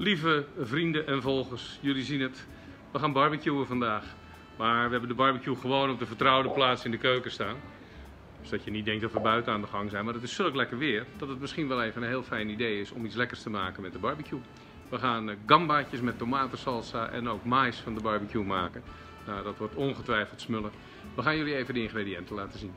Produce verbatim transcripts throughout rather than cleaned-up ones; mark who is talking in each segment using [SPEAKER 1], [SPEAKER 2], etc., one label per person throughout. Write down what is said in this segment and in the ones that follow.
[SPEAKER 1] Lieve vrienden en volgers, jullie zien het. We gaan barbecuen vandaag. Maar we hebben de barbecue gewoon op de vertrouwde plaats in de keuken staan. Zodat je niet denkt dat we buiten aan de gang zijn. Maar het is zulk lekker weer dat het misschien wel even een heel fijn idee is om iets lekkers te maken met de barbecue. We gaan gambaatjes met tomatensalsa en ook mais van de barbecue maken. Nou, dat wordt ongetwijfeld smullen. We gaan jullie even de ingrediënten laten zien.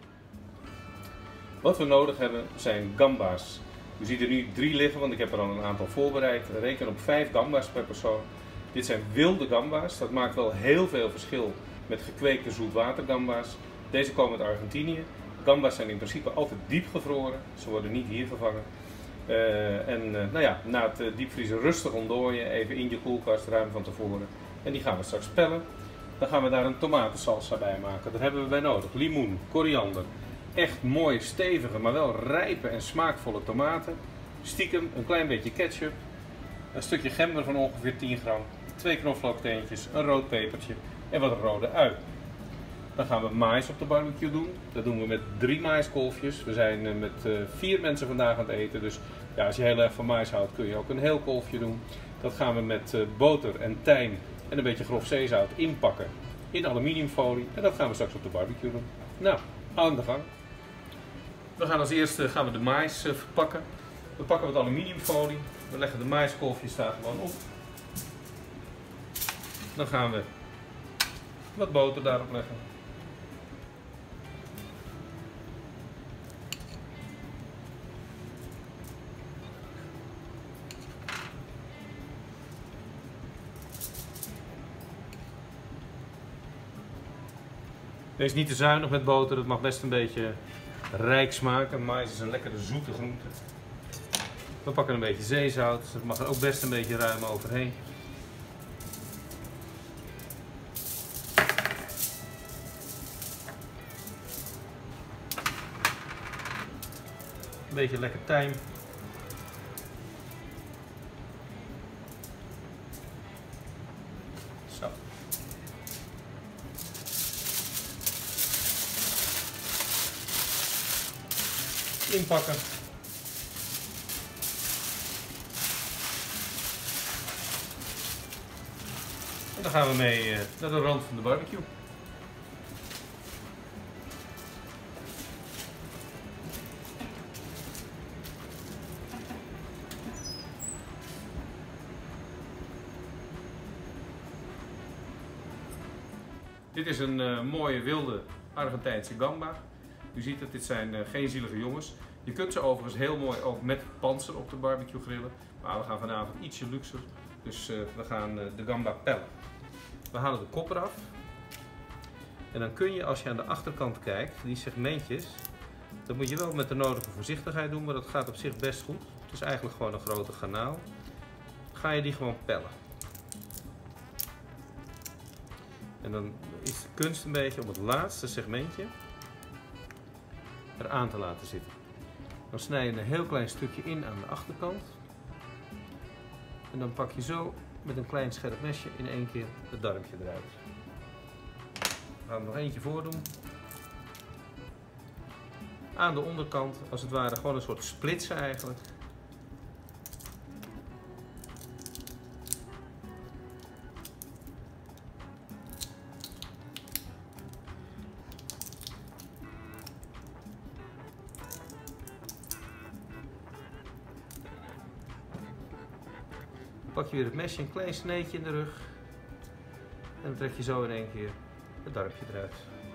[SPEAKER 1] Wat we nodig hebben zijn gamba's. U ziet er nu drie liggen, want ik heb er al een aantal voorbereid. Reken op vijf gamba's per persoon. Dit zijn wilde gamba's. Dat maakt wel heel veel verschil met gekweekte zoetwatergamba's. Deze komen uit Argentinië. Gamba's zijn in principe altijd diep gevroren. Ze worden niet hier vervangen. Uh, en uh, nou ja, na het uh, diepvriezen rustig ontdooien, even in je koelkast ruim van tevoren. En die gaan we straks pellen. Dan gaan we daar een tomatensalsa bij maken. Daar hebben we bij nodig limoen, koriander. Echt mooie, stevige, maar wel rijpe en smaakvolle tomaten. Stiekem een klein beetje ketchup. Een stukje gember van ongeveer tien gram. Twee knoflookteentjes, een rood pepertje en wat rode ui. Dan gaan we mais op de barbecue doen. Dat doen we met drie maiskolfjes. We zijn met uh, vier mensen vandaag aan het eten. Dus ja, als je heel erg van mais houdt kun je ook een heel kolfje doen. Dat gaan we met uh, boter en tijm en een beetje grof zeezout inpakken in aluminiumfolie. En dat gaan we straks op de barbecue doen. Nou, aan de gang. We gaan als eerste gaan we de mais uh, verpakken. We pakken wat aluminiumfolie. We leggen de maiskolfjes daar gewoon op. Dan gaan we wat boter daarop leggen. Wees niet te zuinig met boter, het mag best een beetje rijk smaken. Mais is een lekkere zoete groente. We pakken een beetje zeezout, dus het mag er ook best een beetje ruim overheen. Een beetje lekker tijm. Zo. Inpakken. En dan gaan we mee uh, naar de rand van de barbecue. Dit is een uh, mooie wilde Argentijnse gamba. U ziet het, dit zijn uh, geen zielige jongens. Je kunt ze overigens heel mooi ook met panzer op de barbecue grillen. Maar we gaan vanavond ietsje luxer. Dus uh, we gaan uh, de gamba pellen. We halen de kop eraf. En dan kun je, als je aan de achterkant kijkt, die segmentjes, dat moet je wel met de nodige voorzichtigheid doen, maar dat gaat op zich best goed. Het is eigenlijk gewoon een grote garnaal. Ga je die gewoon pellen. En dan is de kunst een beetje om het laatste segmentje eraan te laten zitten. Dan snij je een heel klein stukje in aan de achterkant. En dan pak je zo met een klein scherp mesje in één keer het darmpje eruit. We gaan er nog eentje voor doen. Aan de onderkant, als het ware, gewoon een soort splitsen eigenlijk. Pak je weer het mesje, een klein sneetje in de rug. En dan trek je zo in één keer het darmpje eruit.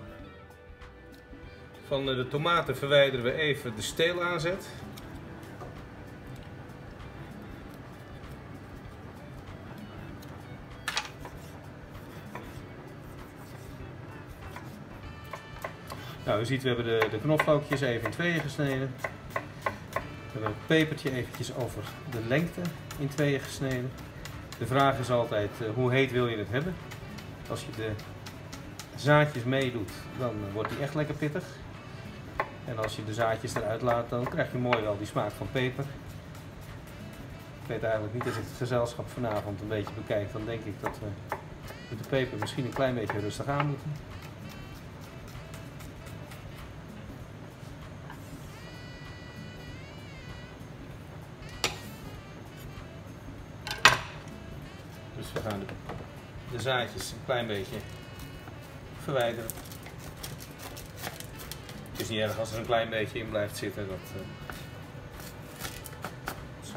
[SPEAKER 1] Van de tomaten verwijderen we even de steel aanzet. Nou, u ziet, we hebben de, de knoflookjes even in tweeën gesneden. We hebben het pepertje eventjes over de lengte in tweeën gesneden. De vraag is altijd, uh, hoe heet wil je het hebben? Als je de zaadjes meedoet, dan uh, wordt die echt lekker pittig. En als je de zaadjes eruit laat, dan krijg je mooi wel die smaak van peper. Ik weet eigenlijk niet, als ik het gezelschap vanavond een beetje bekijk, dan denk ik dat we met de peper misschien een klein beetje rustig aan moeten. Dus we gaan de, de zaadjes een klein beetje verwijderen. Het is niet erg als er een klein beetje in blijft zitten. Dat, uh... Zo.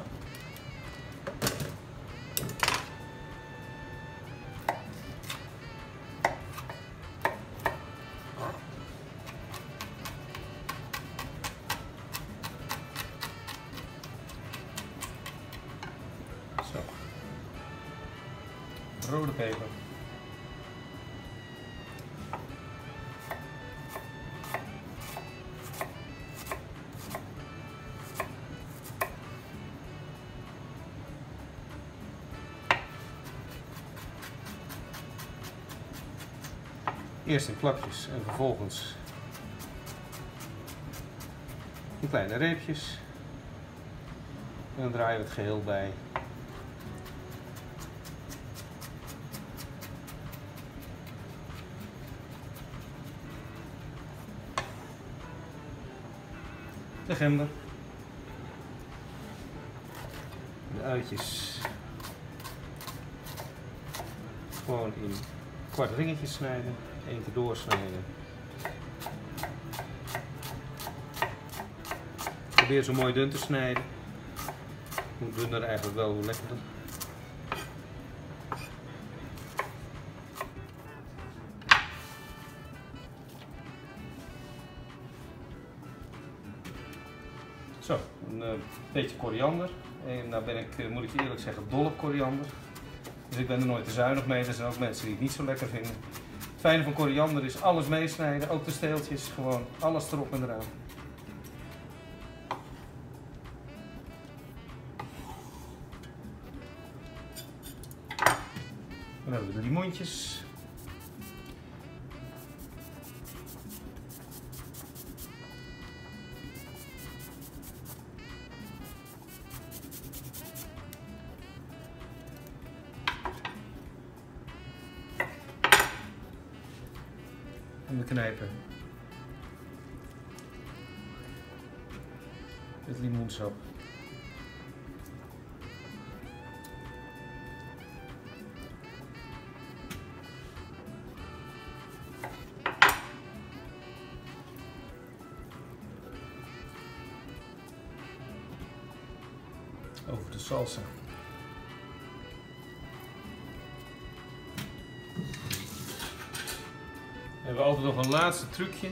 [SPEAKER 1] Zo. Rode peper. Eerst in plakjes en vervolgens in kleine reepjes. En dan draaien we het geheel bij. De gember. De uitjes gewoon in kwart ringetjes snijden. Eén keer doorsnijden. Probeer zo mooi dun te snijden. Hoe dunner eigenlijk wel, hoe lekkerder. Zo, een uh, beetje koriander. En nou ben ik, uh, moet ik je eerlijk zeggen, dol op koriander. Dus ik ben er nooit te zuinig mee. Er zijn ook mensen die het niet zo lekker vinden. Het fijne van koriander is alles meesnijden, ook de steeltjes, gewoon alles erop en eraan. Dan hebben we de limoentjes. En we knijpen het limoensap. Over de salsa. We hebben altijd nog een laatste trucje.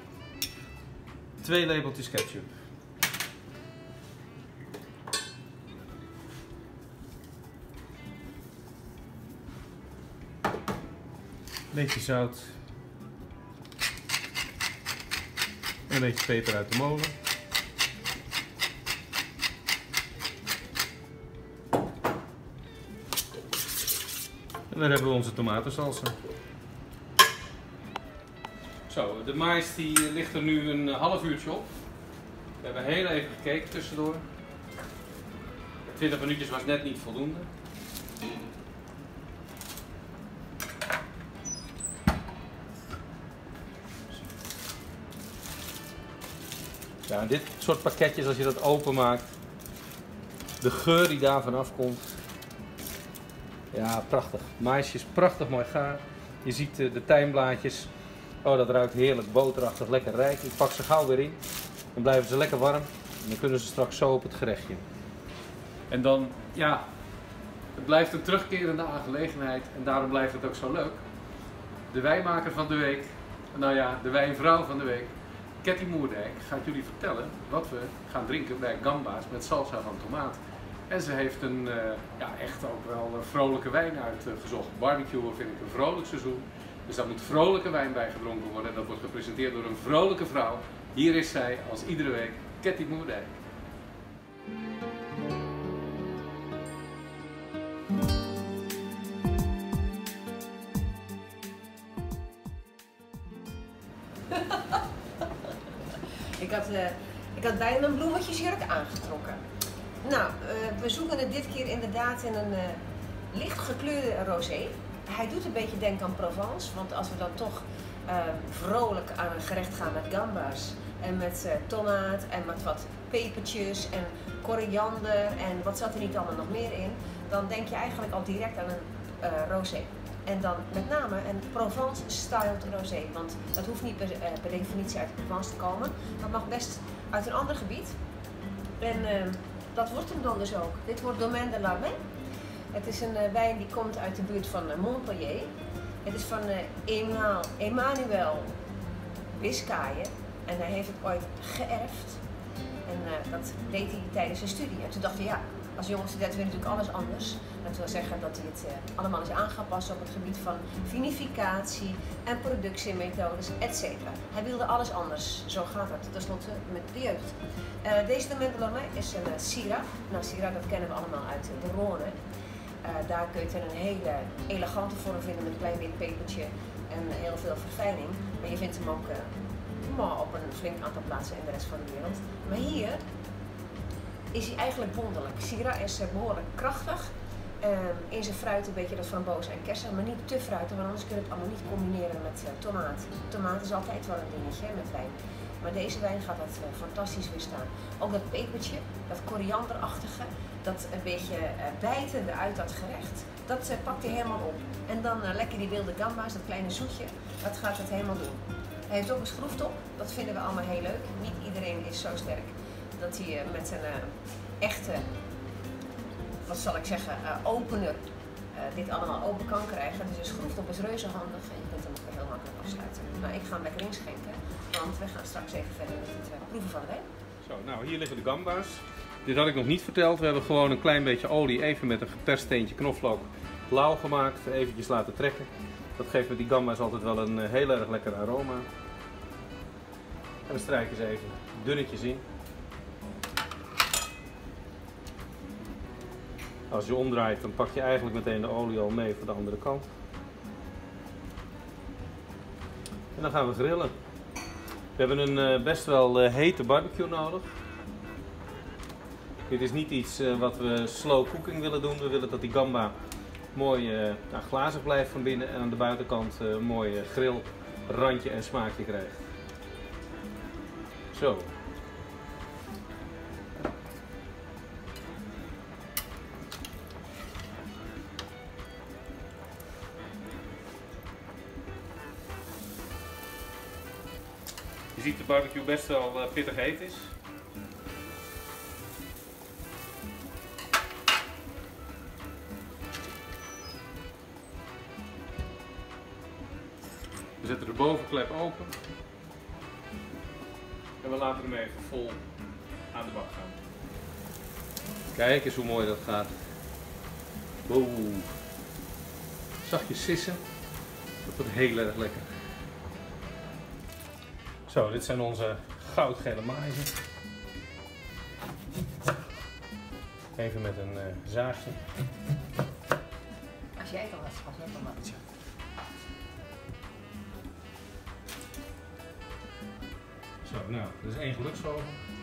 [SPEAKER 1] Twee lepeltjes ketchup. Een beetje zout. En een beetje peper uit de molen. En daar hebben we onze tomatensalsa. Zo, de mais die ligt er nu een half uurtje op. We hebben heel even gekeken tussendoor. twintig minuutjes was net niet voldoende. Ja, dit soort pakketjes, als je dat openmaakt, de geur die daarvan afkomt. Ja, prachtig. Maisje is prachtig mooi gaar. Je ziet de tijmblaadjes. Oh, dat ruikt heerlijk, boterachtig, lekker rijk. Ik pak ze gauw weer in. Dan blijven ze lekker warm. En dan kunnen ze straks zo op het gerechtje. En dan, ja, het blijft een terugkerende aangelegenheid. En daarom blijft het ook zo leuk. De wijnmaker van de week, nou ja, de wijnvrouw van de week, Ketty Moerdijk, gaat jullie vertellen wat we gaan drinken bij Gamba's met salsa van tomaat. En ze heeft een, uh, ja, echt ook wel een vrolijke wijn uitgezocht. Barbecuen vind ik een vrolijk seizoen. Dus daar moet vrolijke wijn bij gedronken worden. En dat wordt gepresenteerd door een vrolijke vrouw. Hier is zij, als iedere week, Ketty Moerdijk.
[SPEAKER 2] ik, had, uh, ik had bijna een bloemetjesjurk aangetrokken. Nou, uh, we zoeken het dit keer inderdaad in een uh, licht gekleurde rosé. Hij doet een beetje denken aan Provence, want als we dan toch uh, vrolijk aan een gerecht gaan met gamba's en met uh, tomaat en met wat pepertjes en koriander en wat zat er niet allemaal nog meer in, dan denk je eigenlijk al direct aan een uh, rosé. En dan met name een Provence-styled rosé, want dat hoeft niet per, uh, per definitie uit Provence te komen. Dat mag best uit een ander gebied. En uh, dat wordt hem dan dus ook. Dit wordt Domaine de l'Armée. Het is een uh, wijn die komt uit de buurt van uh, Montpellier. Het is van uh, Emmanuel Biscaye en hij heeft het ooit geërfd. En uh, dat deed hij tijdens zijn studie. En toen dacht hij, ja, als jonge student wil natuurlijk alles anders. Dat wil zeggen dat hij het uh, allemaal is aangepast op het gebied van vinificatie en productiemethodes, et cetera. Hij wilde alles anders. Zo gaat het tenslotte met de jeugd. Uh, deze Domaine de l'Armée is een uh, Syrah. Nou, Syrah, dat kennen we allemaal uit de Rhône. Uh, daar kun je het in een hele elegante vorm vinden met een klein wit pepertje en heel veel verfijning. Maar je vindt hem ook uh, maar op een flink aantal plaatsen in de rest van de wereld. Maar hier is hij eigenlijk wonderlijk. Syrah is uh, behoorlijk krachtig. Uh, in zijn fruit een beetje dat framboos en kersen, maar niet te fruitig, want anders kun je het allemaal niet combineren met uh, tomaat. Tomaat is altijd wel een dingetje met wijn. Maar deze wijn gaat dat uh, fantastisch weerstaan. Ook dat pepertje, dat korianderachtige, dat een beetje uh, bijtende uit dat gerecht, dat uh, pakt hij helemaal op. En dan uh, lekker die wilde gamba's, dat kleine zoetje, dat gaat het helemaal doen. Hij heeft ook een schroeftop, dat vinden we allemaal heel leuk. Niet iedereen is zo sterk dat hij uh, met een uh, echte, wat zal ik zeggen, uh, opener uh, dit allemaal open kan krijgen. Dus een schroeftop is reuze handig en je kunt hem ook heel makkelijk afsluiten. Nou, ik ga hem lekker inschenken, want we gaan straks even verder met het uh, proeven van de wijn.
[SPEAKER 1] Zo, nou hier liggen de gamba's. Dit had ik nog niet verteld. We hebben gewoon een klein beetje olie even met een geperst steentje knoflook lauw gemaakt. Eventjes laten trekken. Dat geeft met die gamba's altijd wel een uh, heel erg lekker aroma. En we strijken ze even dunnetjes in. Als je omdraait, dan pak je eigenlijk meteen de olie al mee voor de andere kant. En dan gaan we grillen. We hebben een uh, best wel uh, hete barbecue nodig. Dit is niet iets uh, wat we slow cooking willen doen. We willen dat die gamba mooi uh, nou, glazig blijft van binnen en aan de buitenkant uh, een mooi uh, grillrandje en smaakje krijgt. Zo. Je ziet dat de barbecue best wel uh, pittig heet is. We zetten de bovenklep open en we laten hem even vol aan de bak gaan. Kijk eens hoe mooi dat gaat. Wow. Zachtjes sissen, dat wordt heel erg lekker. Zo, dit zijn onze goudgele maïzen. Even met een uh, zaagje.
[SPEAKER 2] Als jij het al hebt, als jij het al maakt.
[SPEAKER 1] Zo, nou, dat is één geluksvogel.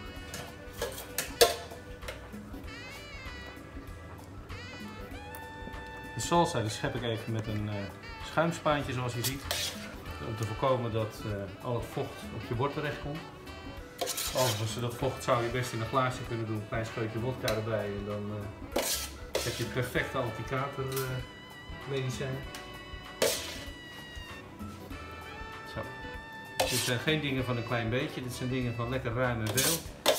[SPEAKER 1] De salsa die schep ik even met een uh, schuimspaantje zoals je ziet. Om te voorkomen dat uh, al het vocht op je bord terecht komt. Overigens, dat vocht zou je best in een glaasje kunnen doen. Een klein scheutje vodka erbij en dan uh, heb je het perfecte anti-kater uh, medicijn. Zo. Dit zijn geen dingen van een klein beetje, dit zijn dingen van lekker ruim en veel.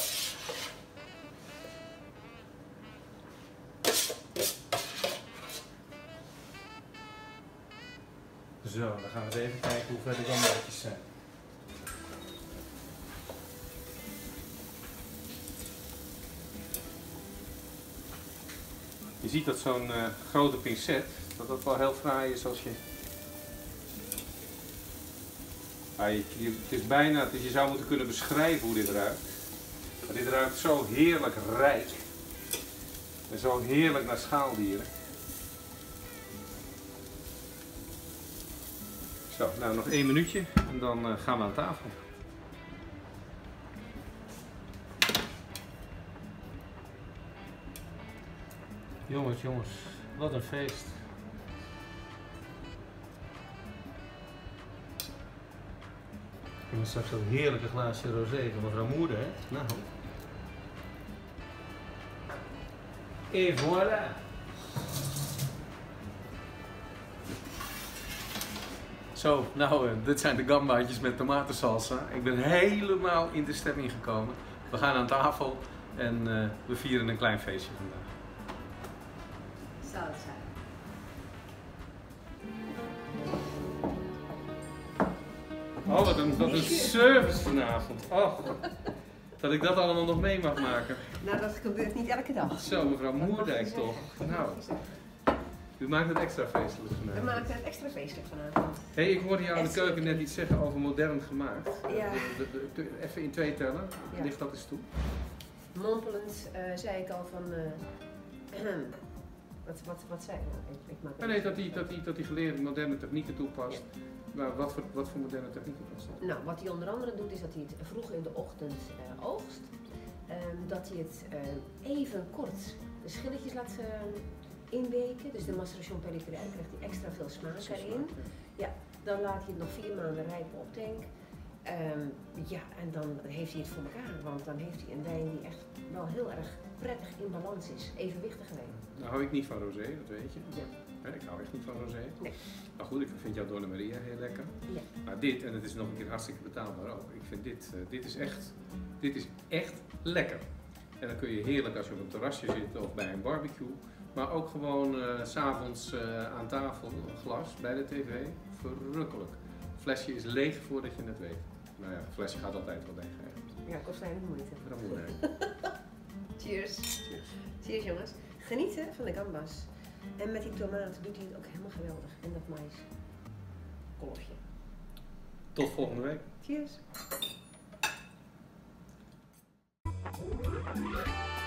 [SPEAKER 1] Zo, dan gaan we even kijken hoe ver de gambaatjes zijn. Je ziet dat zo'n uh, grote pincet, dat dat wel heel fraai is als je... Ah, je, je... Het is bijna, dus je zou moeten kunnen beschrijven hoe dit ruikt. Maar dit ruikt zo heerlijk rijk. En zo heerlijk naar schaaldieren. Zo, nou nog één minuutje en dan uh, gaan we aan tafel. Jongens, jongens, wat een feest. En dan straks zo'n heerlijke glaasje rosé van mevrouw Moeder, hè? Nou. Et voilà! Zo, nou, uh, dit zijn de gambaatjes met tomatensalsa. Ik ben helemaal in de stemming gekomen. We gaan aan tafel en uh, we vieren een klein feestje vandaag.
[SPEAKER 2] Salsa.
[SPEAKER 1] Oh, wat een, wat een service vanavond. Oh, dat ik dat allemaal nog mee mag maken.
[SPEAKER 2] Nou, dat gebeurt niet elke dag.
[SPEAKER 1] Zo, mevrouw Moerdijk toch. Nou, u maakt het extra feestelijk vanavond.
[SPEAKER 2] We maken het extra feestelijk vanavond.
[SPEAKER 1] Hé, hey, ik hoorde jou in de keuken net iets zeggen over modern gemaakt.
[SPEAKER 2] Ja.
[SPEAKER 1] De, de, de, even in twee tellen,
[SPEAKER 2] Ja.
[SPEAKER 1] ligt dat eens toe?
[SPEAKER 2] Mompelend uh, zei ik al van... Uh, wat, wat, wat zei ik nou? Ik, ik maak
[SPEAKER 1] Ja, nee, dat die, dat, die, dat die geleerde moderne technieken toepast. Ja. Maar wat voor, wat voor moderne technieken past dat?
[SPEAKER 2] Nou, wat hij onder andere doet is dat hij het vroeg in de ochtend uh, oogst. Um, dat hij het uh, even kort de schilletjes laat uh, inweken. Dus de maceration pelliculaire krijgt hij extra veel smaak erin. Ja, dan laat hij het nog vier maanden rijpen op tank. Um, ja, en dan heeft hij het voor elkaar. Want dan heeft hij een wijn die echt wel heel erg prettig in balans is. Evenwichtig wijn.
[SPEAKER 1] Nou hou ik niet van rosé, dat weet je.
[SPEAKER 2] Ja.
[SPEAKER 1] Ik hou echt niet van rosé.
[SPEAKER 2] Nee.
[SPEAKER 1] Maar goed, ik vind jouw Donna Maria heel lekker.
[SPEAKER 2] Ja.
[SPEAKER 1] Maar dit, en het is nog een keer hartstikke betaalbaar ook. Ik vind dit, uh, dit is echt, dit is echt lekker. En dan kun je heerlijk als je op een terrasje zit of bij een barbecue. Maar ook gewoon uh, 's avonds uh, aan tafel, een glas bij de tv. Verrukkelijk. Het flesje is leeg voordat je het weet. Nou ja, het flesje gaat altijd wel leeg. Hè.
[SPEAKER 2] Ja, kost weinig moeite.
[SPEAKER 1] moeite.
[SPEAKER 2] Cheers.
[SPEAKER 1] Cheers.
[SPEAKER 2] Cheers jongens. Genieten van de gambas. En met die tomaten doet hij het ook helemaal geweldig. En dat mais. Kolfje.
[SPEAKER 1] Tot volgende week.
[SPEAKER 2] Cheers.